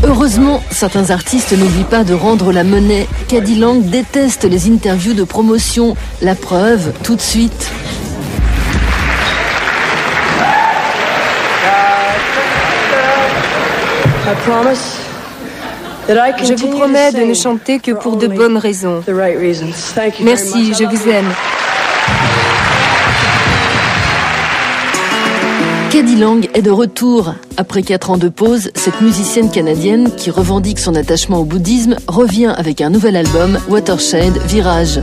Heureusement, certains artistes n'oublient pas de rendre la monnaie. K.D. Lang déteste les interviews de promotion. La preuve, tout de suite. Je vous promets de ne chanter que pour de bonnes raisons. Merci, je vous aime. K.D. Lang est de retour. Après 4 ans de pause, cette musicienne canadienne qui revendique son attachement au bouddhisme revient avec un nouvel album, Watershed, Virage.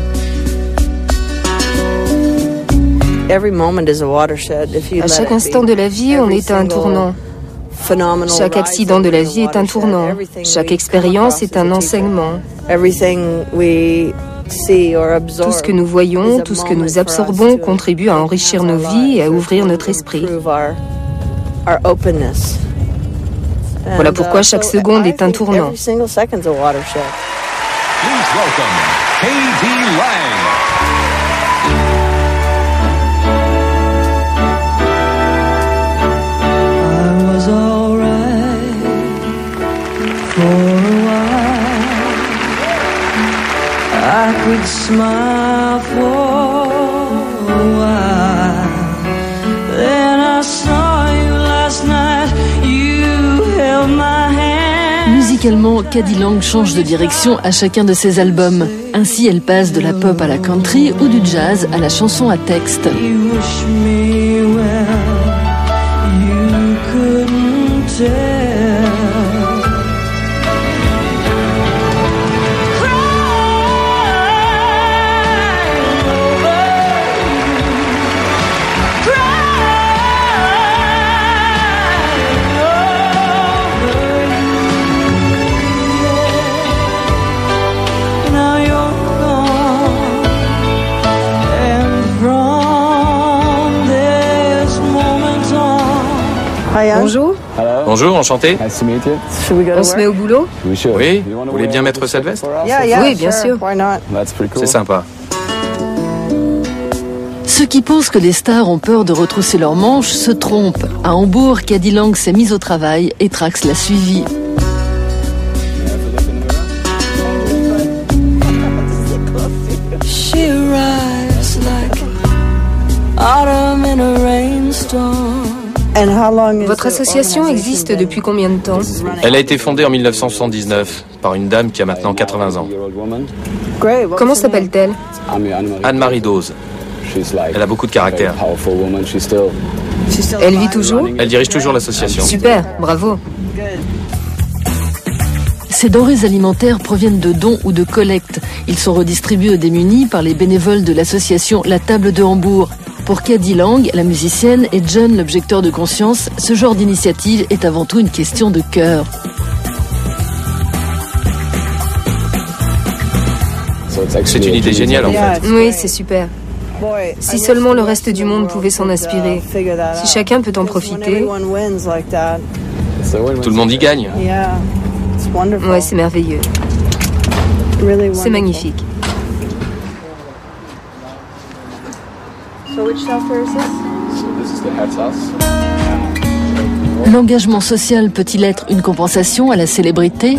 À chaque instant de la vie, on est à un tournant. Chaque accident de la vie est un tournant. Chaque expérience est un enseignement. Tout ce que nous voyons, tout ce que nous absorbons contribue à enrichir nos vies et à ouvrir notre esprit. Voilà pourquoi chaque seconde est un tournant. I could smile for a while. Then I saw you last night. You held my hand. Musicalement, K.D. Lang change de direction à chacun de ses albums. Ainsi, elle passe de la pop à la country ou du jazz à la chanson à texte. You wish me well. You couldn't tell. Bonjour. Bonjour, enchanté. On se met au boulot? Oui, vous voulez bien mettre cette veste? Oui, bien sûr. C'est sympa. Ceux qui pensent que les stars ont peur de retrousser leurs manches se trompent. À Hambourg, K.D. Lang s'est mise au travail et Trax l'a suivi. She arrives like autumn in a rainstorm. Votre association existe depuis combien de temps? Elle a été fondée en 1979 par une dame qui a maintenant 80 ans. Comment s'appelle-t-elle? Anne-Marie Dose. Elle a beaucoup de caractère. Elle vit toujours? Elle dirige toujours l'association. Super, bravo. Ces denrées alimentaires proviennent de dons ou de collectes. Ils sont redistribués aux démunis par les bénévoles de l'association La Table de Hambourg. Pour K.D. Lang, la musicienne, et John, l'objecteur de conscience, ce genre d'initiative est avant tout une question de cœur. C'est une idée géniale en fait. Oui, c'est super. Si seulement le reste du monde pouvait s'en inspirer, si chacun peut en profiter. Tout le monde y gagne. Ouais, c'est merveilleux. C'est magnifique. L'engagement social peut-il être une compensation à la célébrité?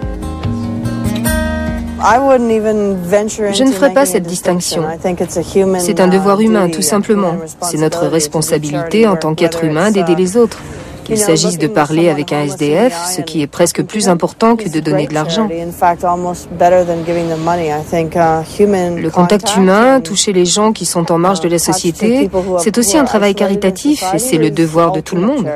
Je ne ferai pas cette distinction. C'est un devoir humain, tout simplement. C'est notre responsabilité en tant qu'être humain d'aider les autres. Qu'il s'agisse de parler avec un SDF, ce qui est presque plus important que de donner de l'argent. Le contact humain, toucher les gens qui sont en marge de la société, c'est aussi un travail caritatif et c'est le devoir de tout le monde.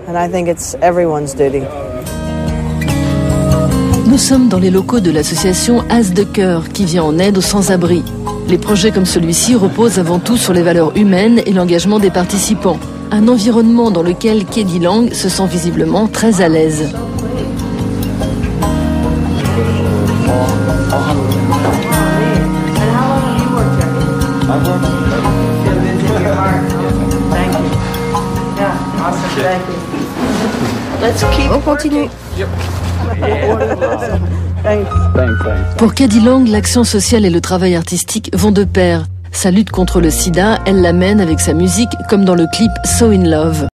Nous sommes dans les locaux de l'association As de Cœur qui vient en aide aux sans-abri. Les projets comme celui-ci reposent avant tout sur les valeurs humaines et l'engagement des participants. Un environnement dans lequel K.D. Lang se sent visiblement très à l'aise. On continue. Pour K.D. Lang, l'action sociale et le travail artistique vont de pair. Sa lutte contre le sida, elle l'amène avec sa musique comme dans le clip So in Love.